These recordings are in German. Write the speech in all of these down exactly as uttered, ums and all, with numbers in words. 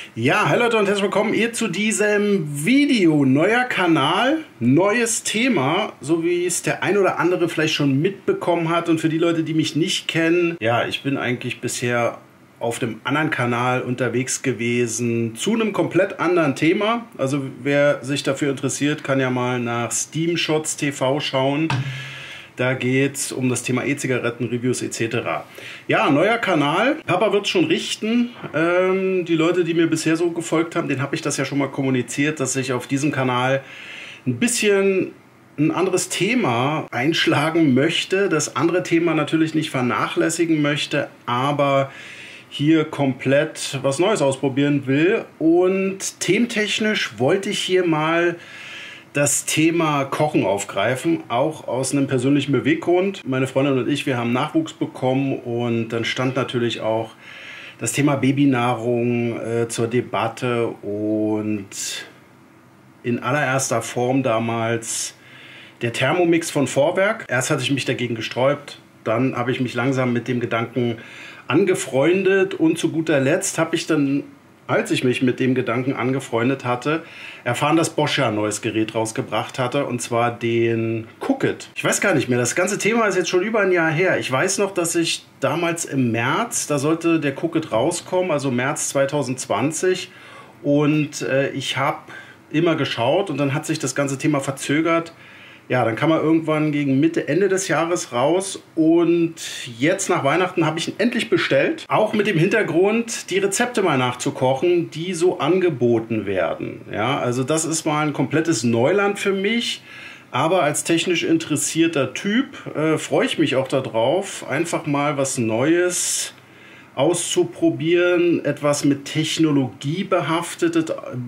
Ja, hallo Leute und herzlich willkommen hier zu diesem Video. Neuer Kanal, neues Thema, so wie es der ein oder andere vielleicht schon mitbekommen hat. Und für die Leute, die mich nicht kennen, ja, ich bin eigentlich bisher auf dem anderen Kanal unterwegs gewesen zu einem komplett anderen Thema. Also wer sich dafür interessiert, kann ja mal nach Steam Shots T V schauen. Da geht es um das Thema E-Zigaretten, Reviews et cetera. Ja, neuer Kanal. Papa wird es schon richten. Ähm, die Leute, die mir bisher so gefolgt haben, denen habe ich das ja schon mal kommuniziert, dass ich auf diesem Kanal ein bisschen ein anderes Thema einschlagen möchte. Das andere Thema natürlich nicht vernachlässigen möchte, aber hier komplett was Neues ausprobieren will. Und thementechnisch wollte ich hier mal das Thema Kochen aufgreifen, auch aus einem persönlichen Beweggrund. Meine Freundin und ich, wir haben Nachwuchs bekommen und dann stand natürlich auch das Thema Babynahrung äh, zur Debatte und in allererster Form damals der Thermomix von Vorwerk. Erst hatte ich mich dagegen gesträubt, dann habe ich mich langsam mit dem Gedanken angefreundet und zu guter Letzt habe ich dann, als ich mich mit dem Gedanken angefreundet hatte, erfahren, dass Bosch ja ein neues Gerät rausgebracht hatte, und zwar den Cookit. Ich weiß gar nicht mehr, das ganze Thema ist jetzt schon über ein Jahr her. Ich weiß noch, dass ich damals im März, da sollte der Cookit rauskommen, also März zwanzig zwanzig, und äh, ich habe immer geschaut und dann hat sich das ganze Thema verzögert. Ja, dann kam er irgendwann gegen Mitte, Ende des Jahres raus und jetzt nach Weihnachten habe ich ihn endlich bestellt. Auch mit dem Hintergrund, die Rezepte mal nachzukochen, die so angeboten werden. Ja, also das ist mal ein komplettes Neuland für mich. Aber als technisch interessierter Typ äh, freue ich mich auch darauf, einfach mal was Neues auszuprobieren, etwas mit Technologie behaftetes,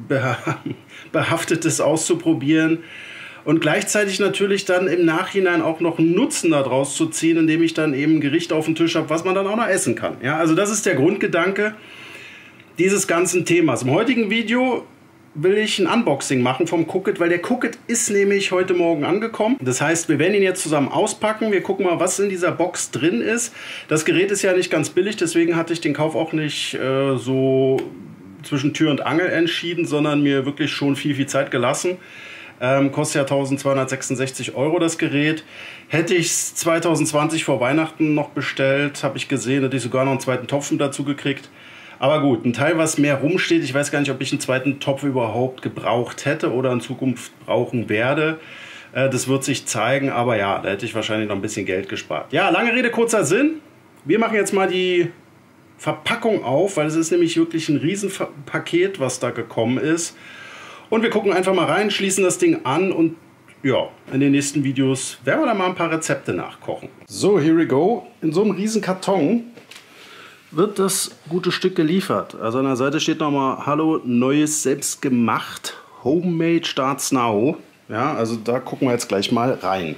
behaftetes auszuprobieren. Und gleichzeitig natürlich dann im Nachhinein auch noch einen Nutzen daraus zu ziehen, indem ich dann eben ein Gericht auf dem Tisch habe, was man dann auch noch essen kann. Ja, also das ist der Grundgedanke dieses ganzen Themas. Im heutigen Video will ich ein Unboxing machen vom Cookit, weil der Cookit ist nämlich heute Morgen angekommen. Das heißt, wir werden ihn jetzt zusammen auspacken. Wir gucken mal, was in dieser Box drin ist. Das Gerät ist ja nicht ganz billig, deswegen hatte ich den Kauf auch nicht äh, so zwischen Tür und Angel entschieden, sondern mir wirklich schon viel, viel Zeit gelassen. Ähm, kostet ja eintausendzweihundertsechsundsechzig Euro das Gerät. Hätte ich es zwanzig zwanzig vor Weihnachten noch bestellt, habe ich gesehen, hätte ich sogar noch einen zweiten Topf dazu gekriegt. Aber gut, ein Teil, was mehr rumsteht. Ich weiß gar nicht, ob ich einen zweiten Topf überhaupt gebraucht hätte oder in Zukunft brauchen werde. Äh, das wird sich zeigen, aber ja, da hätte ich wahrscheinlich noch ein bisschen Geld gespart. Ja, lange Rede, kurzer Sinn. Wir machen jetzt mal die Verpackung auf, weil es ist nämlich wirklich ein Riesenpaket, was da gekommen ist. Und wir gucken einfach mal rein, schließen das Ding an und ja, in den nächsten Videos werden wir da mal ein paar Rezepte nachkochen. So, here we go. In so einem riesen Karton wird das gute Stück geliefert. Also an der Seite steht nochmal: Hallo, neues selbst gemacht. Homemade starts now. Ja, also da gucken wir jetzt gleich mal rein.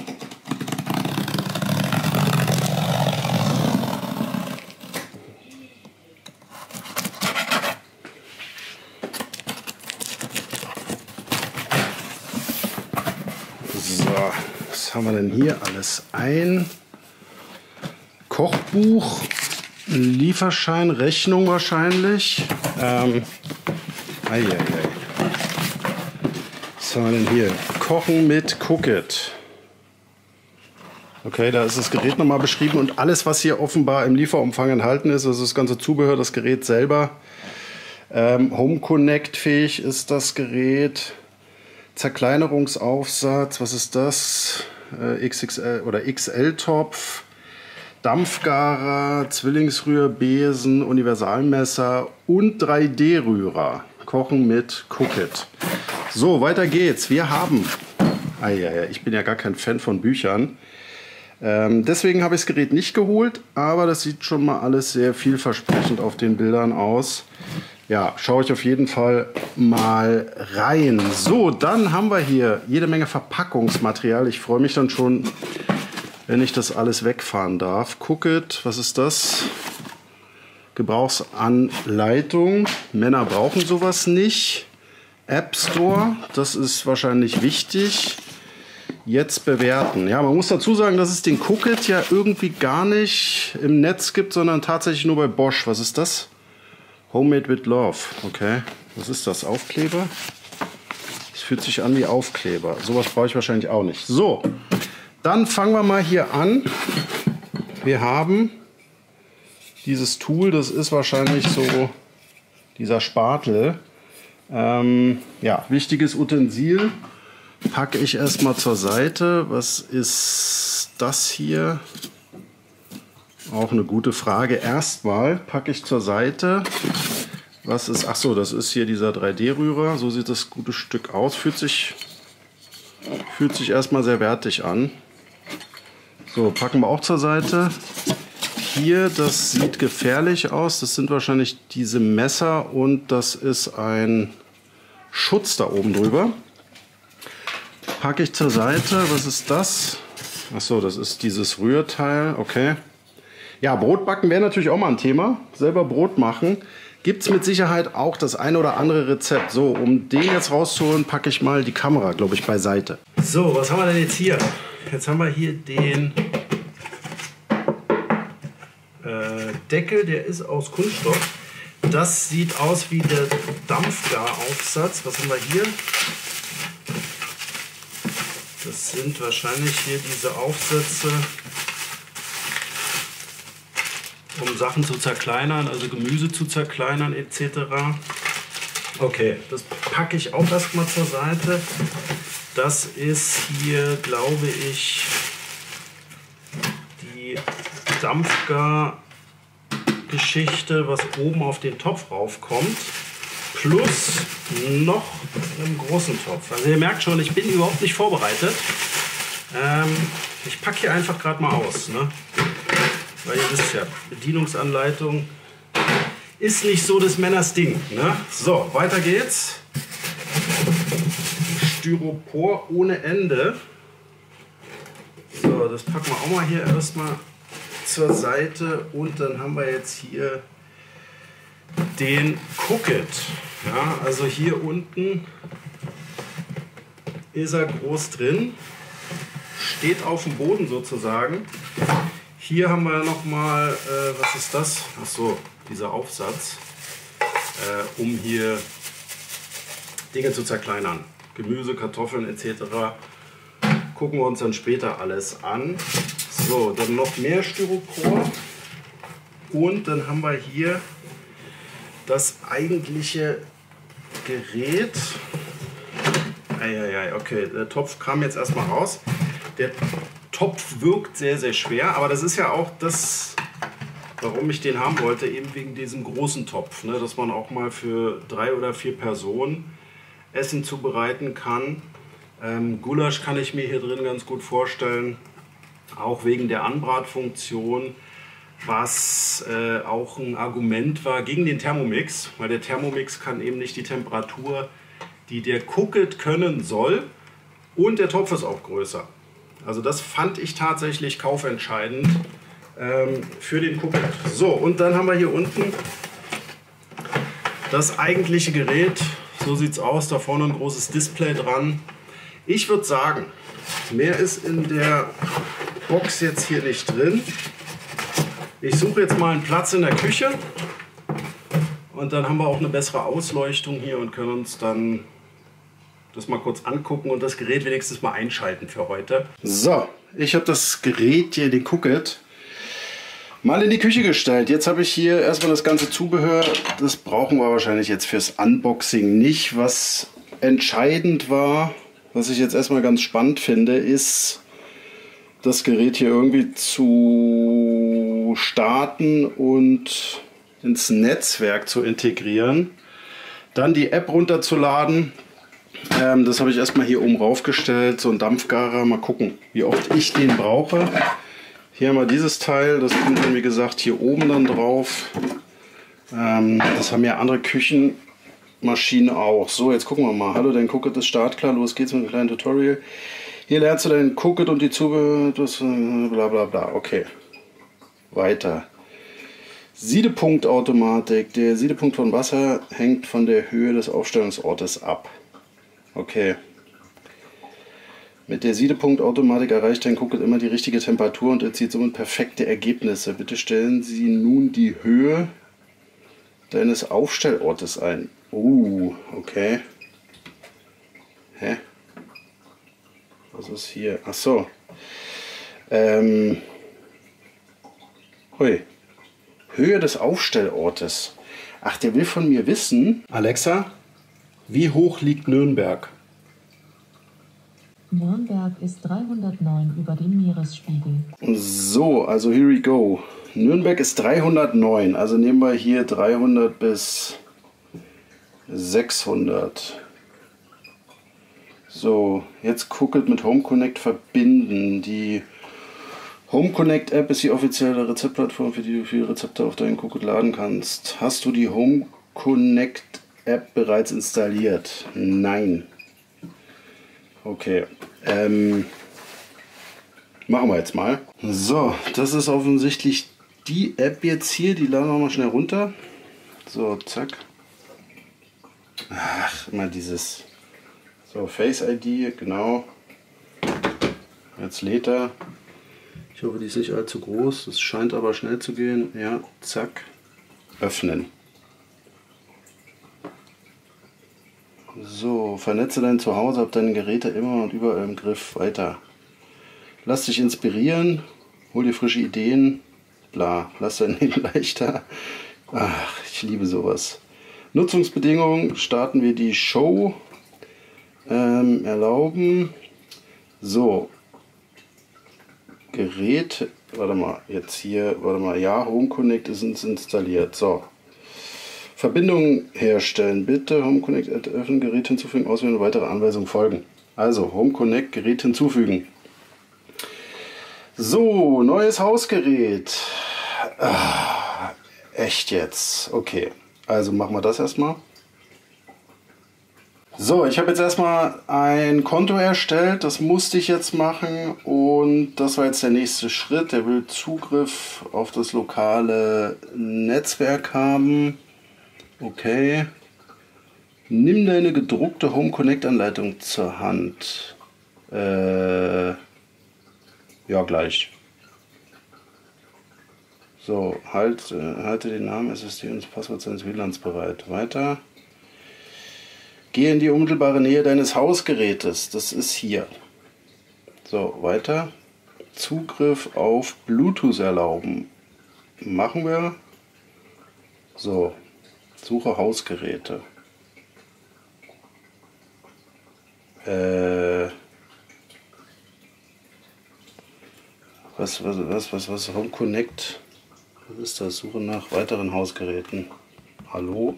So, was haben wir denn hier alles? Ein Kochbuch, ein Lieferschein, Rechnung wahrscheinlich. Ähm, ei, ei, ei. Was haben wir denn hier? Kochen mit Cookit. Okay, da ist das Gerät nochmal beschrieben und alles, was hier offenbar im Lieferumfang enthalten ist, also das ganze Zubehör, das Gerät selber. Ähm, Home Connect fähig ist das Gerät. Zerkleinerungsaufsatz, was ist das? Äh, X X L oder X L-Topf, Dampfgarer, Zwillingsrührbesen, Universalmesser und drei D-Rührer. Kochen mit Cookit. So, weiter geht's. Wir haben, ah, ja, ja, ich bin ja gar kein Fan von Büchern. Ähm, deswegen habe ich das Gerät nicht geholt, aber das sieht schon mal alles sehr vielversprechend auf den Bildern aus. Ja, schaue ich auf jeden Fall mal rein. So, dann haben wir hier jede Menge Verpackungsmaterial. Ich freue mich dann schon, wenn ich das alles wegfahren darf. Cookit, was ist das? Gebrauchsanleitung. Männer brauchen sowas nicht. App Store, das ist wahrscheinlich wichtig. Jetzt bewerten. Ja, man muss dazu sagen, dass es den Cookit ja irgendwie gar nicht im Netz gibt, sondern tatsächlich nur bei Bosch. Was ist das? Homemade with Love. Okay. Was ist das? Aufkleber? Es fühlt sich an wie Aufkleber. Sowas brauche ich wahrscheinlich auch nicht. So, dann fangen wir mal hier an. Wir haben dieses Tool, das ist wahrscheinlich so dieser Spatel. Ähm, ja, wichtiges Utensil. Packe ich erstmal zur Seite. Was ist das hier? Auch eine gute Frage. Erstmal packe ich zur Seite. Was ist? Ach so, das ist hier dieser drei D-Rührer. So sieht das gute Stück aus. Fühlt sich, fühlt sich erstmal sehr wertig an. So, packen wir auch zur Seite. Hier, das sieht gefährlich aus. Das sind wahrscheinlich diese Messer und das ist ein Schutz da oben drüber. Packe ich zur Seite. Was ist das? Ach so, das ist dieses Rührteil. Okay. Ja, Brot backen wäre natürlich auch mal ein Thema. Selber Brot machen. Gibt es mit Sicherheit auch das eine oder andere Rezept. So, um den jetzt rauszuholen, packe ich mal die Kamera, glaube ich, beiseite. So, was haben wir denn jetzt hier? Jetzt haben wir hier den äh, Deckel, der ist aus Kunststoff. Das sieht aus wie der Dampfgaraufsatz. Was haben wir hier? Das sind wahrscheinlich hier diese Aufsätze, um Sachen zu zerkleinern, also Gemüse zu zerkleinern et cetera. Okay, das packe ich auch erstmal zur Seite. Das ist hier, glaube ich, die Dampfgar-Geschichte, was oben auf den Topf raufkommt. Plus noch einen großen Topf. Also ihr merkt schon, ich bin überhaupt nicht vorbereitet. Ähm, ich packe hier einfach gerade mal aus. Ne? Weil ihr wisst ja, Bedienungsanleitung ist nicht so des Männers Ding. Ne? So, weiter geht's. Styropor ohne Ende. So, das packen wir auch mal hier erstmal zur Seite. Und dann haben wir jetzt hier den Cook-It. Ja, also hier unten ist er groß drin. Steht auf dem Boden sozusagen. Hier haben wir noch mal, äh, was ist das? Ach so, dieser Aufsatz, äh, um hier Dinge zu zerkleinern. Gemüse, Kartoffeln et cetera. Gucken wir uns dann später alles an. So, dann noch mehr Styropor. Und dann haben wir hier das eigentliche Gerät. Eieiei, okay, der Topf kam jetzt erstmal raus. Der Topf wirkt sehr, sehr schwer, aber das ist ja auch das, warum ich den haben wollte, eben wegen diesem großen Topf, ne, dass man auch mal für drei oder vier Personen Essen zubereiten kann. Ähm, Gulasch kann ich mir hier drin ganz gut vorstellen, auch wegen der Anbratfunktion, was äh, auch ein Argument war gegen den Thermomix, weil der Thermomix kann eben nicht die Temperatur, die der Cook-It können soll, und der Topf ist auch größer. Also das fand ich tatsächlich kaufentscheidend ähm, für den Cook-It. So, und dann haben wir hier unten das eigentliche Gerät. So sieht es aus, da vorne ein großes Display dran. Ich würde sagen, mehr ist in der Box jetzt hier nicht drin. Ich suche jetzt mal einen Platz in der Küche und dann haben wir auch eine bessere Ausleuchtung hier und können uns dann das mal kurz angucken und das Gerät wenigstens mal einschalten für heute. So, ich habe das Gerät hier, den Cook-It, mal in die Küche gestellt. Jetzt habe ich hier erstmal das ganze Zubehör. Das brauchen wir wahrscheinlich jetzt fürs Unboxing nicht. Was entscheidend war, was ich jetzt erstmal ganz spannend finde, ist, das Gerät hier irgendwie zu starten und ins Netzwerk zu integrieren. Dann die App runterzuladen. Ähm, das habe ich erstmal hier oben raufgestellt. So ein Dampfgarer. Mal gucken, wie oft ich den brauche. Hier haben wir dieses Teil. Das kommt dann, wie gesagt, hier oben dann drauf. Ähm, das haben ja andere Küchenmaschinen auch. So, jetzt gucken wir mal. Hallo, dein Cook-It ist startklar. Los geht's mit einem kleinen Tutorial. Hier lernst du deinen Cook-It und die Zubehör, das bla bla bla. Okay. Weiter. Siedepunktautomatik. Der Siedepunkt von Wasser hängt von der Höhe des Aufstellungsortes ab. Okay. Mit der Siedepunktautomatik erreicht dein Cook-It immer die richtige Temperatur und erzielt somit perfekte Ergebnisse. Bitte stellen Sie nun die Höhe deines Aufstellortes ein. Uh, okay. Hä? Was ist hier? Ach so. Ähm. Hui. Höhe des Aufstellortes. Ach, der will von mir wissen. Alexa, wie hoch liegt Nürnberg? Nürnberg ist dreihundertneun über dem Meeresspiegel. So, also here we go. Nürnberg ist dreihundertneun. Also nehmen wir hier dreihundert bis sechshundert. So, jetzt Cookit mit Home Connect verbinden. Die Home Connect App ist die offizielle Rezeptplattform, für die du viele Rezepte auf deinen Cookit laden kannst. Hast du die Home Connect App bereits installiert? Nein. Okay. Ähm, machen wir jetzt mal. So, das ist offensichtlich die App jetzt hier. Die laden wir mal schnell runter. So, zack. Ach, immer dieses. So, Face I D, genau. Jetzt lädt er. Ich hoffe, die ist nicht allzu groß. Es scheint aber schnell zu gehen. Ja, zack. Öffnen. So, vernetze dein Zuhause, hab deine Geräte immer und überall im Griff. Weiter. Lass dich inspirieren. Hol dir frische Ideen. Bla. Lass dein Leben leichter. Ach, ich liebe sowas. Nutzungsbedingungen. Starten wir die Show. Ähm, erlauben. So. Gerät, warte mal, jetzt hier, warte mal, ja, Home Connect ist installiert. So. Verbindung herstellen. Bitte Home Connect öffnen, Gerät hinzufügen, auswählen und weitere Anweisungen folgen. Also Home Connect, Gerät hinzufügen. So, neues Hausgerät. Ah, echt jetzt. Okay, also machen wir das erstmal. So, ich habe jetzt erstmal ein Konto erstellt, das musste ich jetzt machen und das war jetzt der nächste Schritt. Der will Zugriff auf das lokale Netzwerk haben. Okay. Nimm deine gedruckte Home Connect Anleitung zur Hand. Äh, ja, gleich. So, halt, äh, halte den Namen S S D und das Passwort seines W L A Ns bereit. Weiter. Geh in die unmittelbare Nähe deines Hausgerätes. Das ist hier. So, weiter. Zugriff auf Bluetooth erlauben. Machen wir. So, suche Hausgeräte. Äh, was, was, was, was, was, Home Connect? Was ist das? Suche nach weiteren Hausgeräten. Hallo?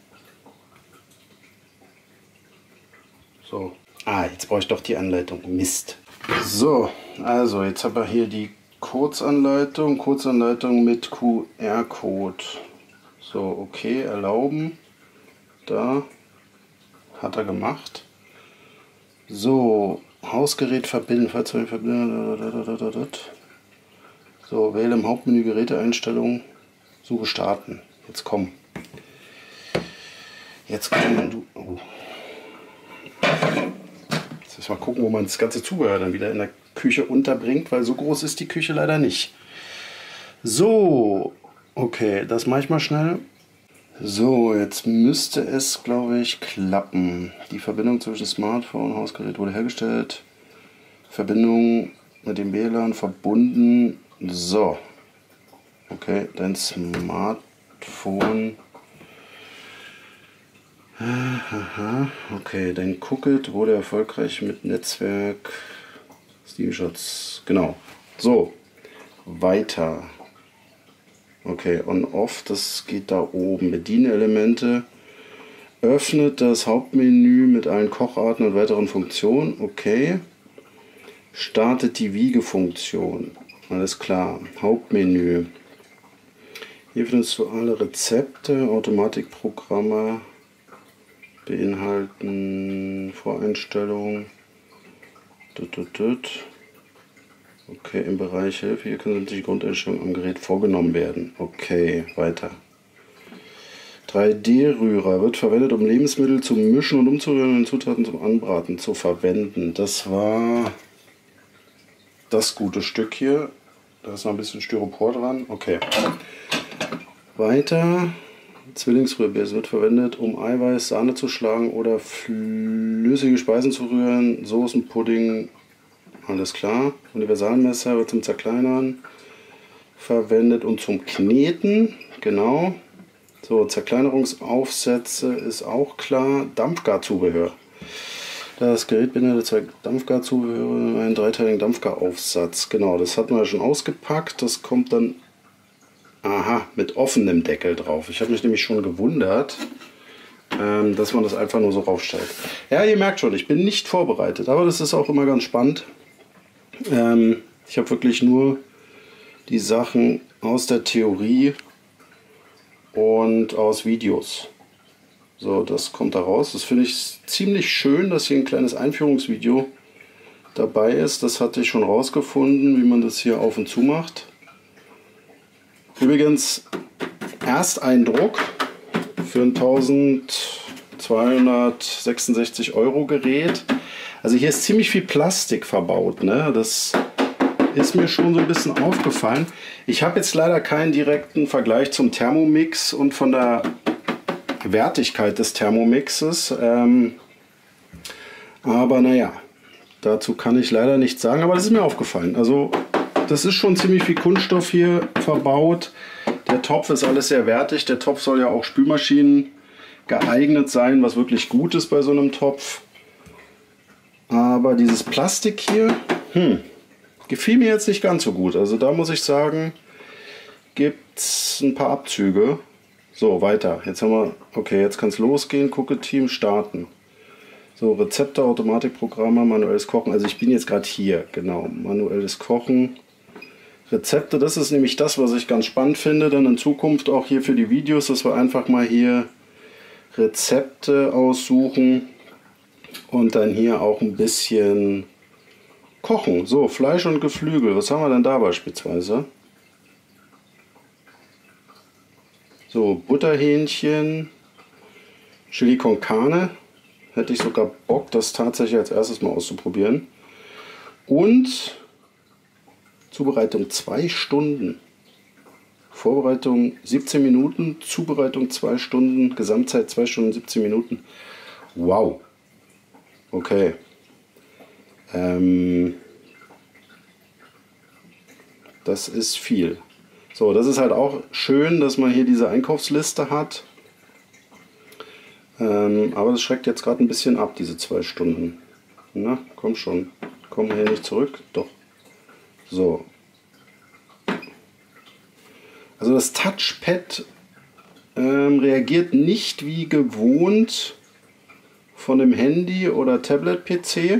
So. Ah, jetzt brauche ich doch die Anleitung. Mist. So, also jetzt haben wir hier die Kurzanleitung. Kurzanleitung mit Q R-Code. So, okay, erlauben. Da. Hat er gemacht. So, Hausgerät verbinden. Fahrzeuge verbinden. So, wähle im Hauptmenü Geräteeinstellungen. Suche starten. Jetzt komm. Jetzt komm du. Oh. Jetzt mal gucken, wo man das ganze Zubehör dann wieder in der Küche unterbringt, weil so groß ist die Küche leider nicht. So, okay, das mache ich mal schnell. So, jetzt müsste es, glaube ich, klappen. Die Verbindung zwischen Smartphone und Hausgerät wurde hergestellt. Verbindung mit dem W L A N verbunden. So, okay, dein Smartphone. Aha, okay, dein Cookit wurde erfolgreich mit Netzwerk Steamshots, genau. So, weiter. Okay, on-off, das geht da oben. Bedienelemente. Öffnet das Hauptmenü mit allen Kocharten und weiteren Funktionen. Okay. Startet die Wiegefunktion. Alles klar. Hauptmenü. Hier findest du alle Rezepte, Automatikprogramme. Beinhalten Voreinstellungen. Okay, im Bereich Hilfe, hier können sämtliche Grundeinstellungen am Gerät vorgenommen werden. Okay, weiter. drei D-Rührer wird verwendet, um Lebensmittel zu mischen und umzurühren und Zutaten zum Anbraten zu verwenden. Das war das gute Stück hier. Da ist noch ein bisschen Styropor dran. Okay. Weiter. Zwillingsrührbier. Es wird verwendet, um Eiweiß, Sahne zu schlagen oder flüssige Speisen zu rühren. Soßen, Pudding, alles klar. Universalmesser wird zum Zerkleinern verwendet und zum Kneten. Genau. So, Zerkleinerungsaufsätze ist auch klar. Dampfgarzubehör. Das Gerät beinhaltet zwei Dampfgarzubehör, einen dreiteiligen Dampfgaraufsatz. Genau, das hatten wir schon ausgepackt. Das kommt dann, aha, mit offenem Deckel drauf. Ich habe mich nämlich schon gewundert, ähm, dass man das einfach nur so raufstellt. Ja, ihr merkt schon, ich bin nicht vorbereitet, aber das ist auch immer ganz spannend. Ähm, ich habe wirklich nur die Sachen aus der Theorie und aus Videos. So, das kommt da raus. Das finde ich ziemlich schön, dass hier ein kleines Einführungsvideo dabei ist. Das hatte ich schon rausgefunden, wie man das hier auf und zu macht. Übrigens, Ersteindruck für ein eintausendzweihundertsechsundsechzig Euro Gerät. Also hier ist ziemlich viel Plastik verbaut, ne? Das ist mir schon so ein bisschen aufgefallen. Ich habe jetzt leider keinen direkten Vergleich zum Thermomix und von der Wertigkeit des Thermomixes. Ähm, aber naja, dazu kann ich leider nichts sagen, aber das ist mir aufgefallen. Also das ist schon ziemlich viel Kunststoff hier verbaut. Der Topf ist alles sehr wertig. Der Topf soll ja auch Spülmaschinen geeignet sein, was wirklich gut ist bei so einem Topf. Aber dieses Plastik hier, hm, gefiel mir jetzt nicht ganz so gut. Also da muss ich sagen, gibt es ein paar Abzüge. So, weiter. Jetzt haben wir, okay, jetzt kann es losgehen. Gucke Team starten. So, Rezepte, Automatikprogramme, manuelles Kochen. Also ich bin jetzt gerade hier, genau, manuelles Kochen. Rezepte, das ist nämlich das, was ich ganz spannend finde, dann in Zukunft auch hier für die Videos, dass wir einfach mal hier Rezepte aussuchen und dann hier auch ein bisschen kochen. So, Fleisch und Geflügel, was haben wir denn da beispielsweise? So, Butterhähnchen, Chili con Carne. Hätte ich sogar Bock, das tatsächlich als erstes mal auszuprobieren. Und Zubereitung zwei Stunden. Vorbereitung siebzehn Minuten, Zubereitung zwei Stunden, Gesamtzeit zwei Stunden siebzehn Minuten. Wow. Okay. Ähm, das ist viel. So, das ist halt auch schön, dass man hier diese Einkaufsliste hat. Ähm, aber das schreckt jetzt gerade ein bisschen ab, diese zwei Stunden. Na, komm schon. Komm hier nicht zurück. Doch. So. Also das Touchpad ähm, reagiert nicht wie gewohnt von dem Handy oder Tablet-P C.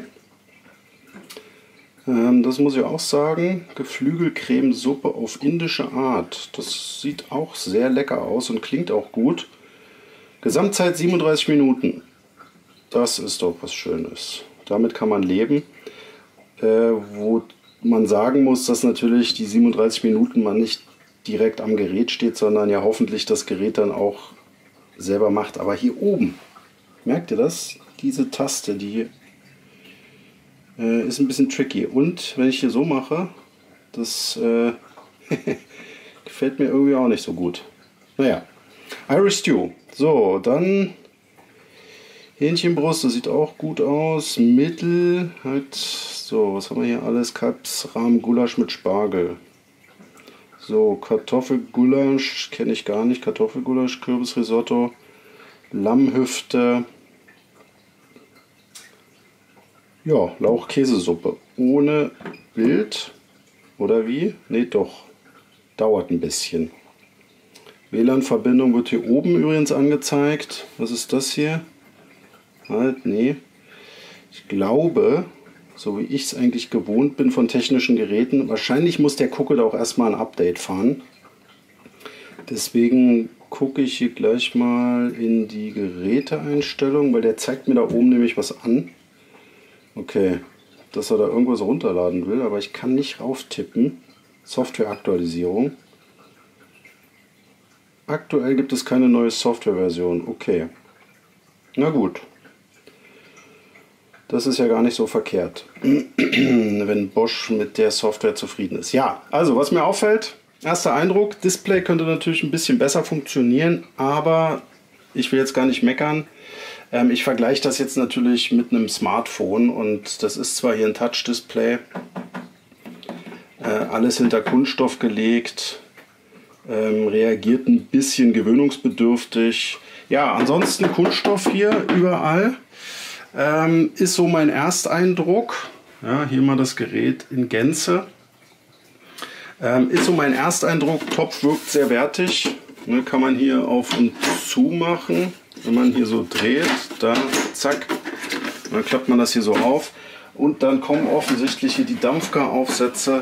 Ähm, das muss ich auch sagen. Geflügelcremesuppe auf indische Art. Das sieht auch sehr lecker aus und klingt auch gut. Gesamtzeit siebenunddreißig Minuten. Das ist doch was Schönes. Damit kann man leben. Äh, wo man sagen muss, dass natürlich die siebenunddreißig Minuten man nicht direkt am Gerät steht, sondern ja hoffentlich das Gerät dann auch selber macht. Aber hier oben, merkt ihr das? Diese Taste, die äh, ist ein bisschen tricky. Und wenn ich hier so mache, das äh, gefällt mir irgendwie auch nicht so gut. Naja, Irish Stew. So, dann Hähnchenbrust, das sieht auch gut aus. Mittel, halt, so, was haben wir hier alles? Kalbsrahmen, Gulasch mit Spargel. So, Kartoffelgulasch, kenne ich gar nicht. Kartoffelgulasch, Kürbisrisotto, Lammhüfte. Ja, Lauchkäsesuppe. Ohne Bild. Oder wie? Ne, doch. Dauert ein bisschen. W L A N-Verbindung wird hier oben übrigens angezeigt. Was ist das hier? Halt, nee. Ich glaube, so wie ich es eigentlich gewohnt bin von technischen Geräten, wahrscheinlich muss der Cookie da auch erstmal ein Update fahren. Deswegen gucke ich hier gleich mal in die Geräteeinstellung, weil der zeigt mir da oben nämlich was an. Okay, dass er da irgendwas runterladen will, aber ich kann nicht rauftippen. Softwareaktualisierung. Aktuell gibt es keine neue Softwareversion. Okay. Na gut. Das ist ja gar nicht so verkehrt, wenn Bosch mit der Software zufrieden ist. Ja, also was mir auffällt, Erster Eindruck, Display könnte natürlich ein bisschen besser funktionieren, aber ich will jetzt gar nicht meckern. Ähm, ich vergleiche das jetzt natürlich mit einem Smartphone und das ist zwar hier ein Touch-Display, äh, alles hinter Kunststoff gelegt, ähm, reagiert ein bisschen gewöhnungsbedürftig. Ja, ansonsten Kunststoff hier überall. Ähm, ist so mein Ersteindruck. Ja, hier mal das Gerät in Gänze. Ähm, ist so mein Ersteindruck. Top, wirkt sehr wertig. Ne, kann man hier auf und zu machen. Wenn man hier so dreht, da zack, dann klappt man das hier so auf. Und dann kommen offensichtlich hier die Dampfgaraufsätze.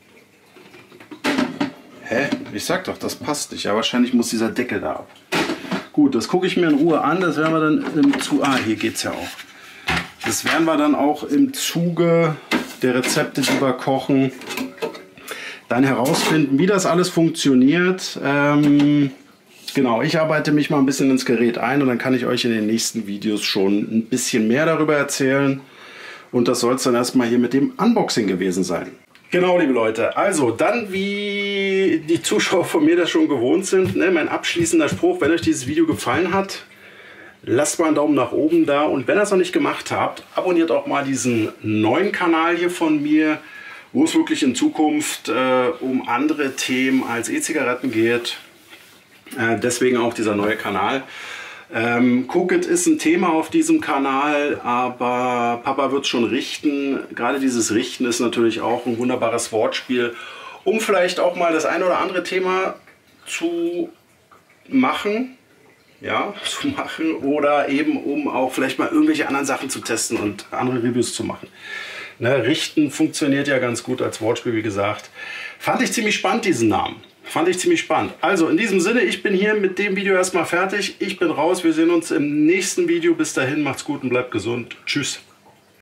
Hä? Ich sag doch, das passt nicht. Ja, wahrscheinlich muss dieser Deckel da ab. Gut, das gucke ich mir in Ruhe an. Das werden wir dann im Zuge. Ah, hier geht es ja auch. Das werden wir dann auch im Zuge der Rezepte, die wir kochen, dann herausfinden, wie das alles funktioniert. Ähm, genau, ich arbeite mich mal ein bisschen ins Gerät ein und dann kann ich euch in den nächsten Videos schon ein bisschen mehr darüber erzählen. Und das soll es dann erstmal hier mit dem Unboxing gewesen sein. Genau, liebe Leute, also dann, wie die Zuschauer von mir das schon gewohnt sind, ne, mein abschließender Spruch: Wenn euch dieses Video gefallen hat, lasst mal einen Daumen nach oben da, und wenn ihr es noch nicht gemacht habt, abonniert auch mal diesen neuen Kanal hier von mir, wo es wirklich in Zukunft äh, um andere Themen als E-Zigaretten geht. Äh, deswegen auch dieser neue Kanal. Ähm, Cookit ist ein Thema auf diesem Kanal, aber Papa wird schon richten. Gerade dieses Richten ist natürlich auch ein wunderbares Wortspiel, um vielleicht auch mal das ein oder andere Thema zu machen. Ja, zu machen oder eben um auch vielleicht mal irgendwelche anderen Sachen zu testen und andere Reviews zu machen. Ne, richten funktioniert ja ganz gut als Wortspiel, wie gesagt. Fand ich ziemlich spannend, diesen Namen. Fand ich ziemlich spannend. Also in diesem Sinne, ich bin hier mit dem Video erstmal fertig. Ich bin raus. Wir sehen uns im nächsten Video. Bis dahin, macht's gut und bleibt gesund. Tschüss.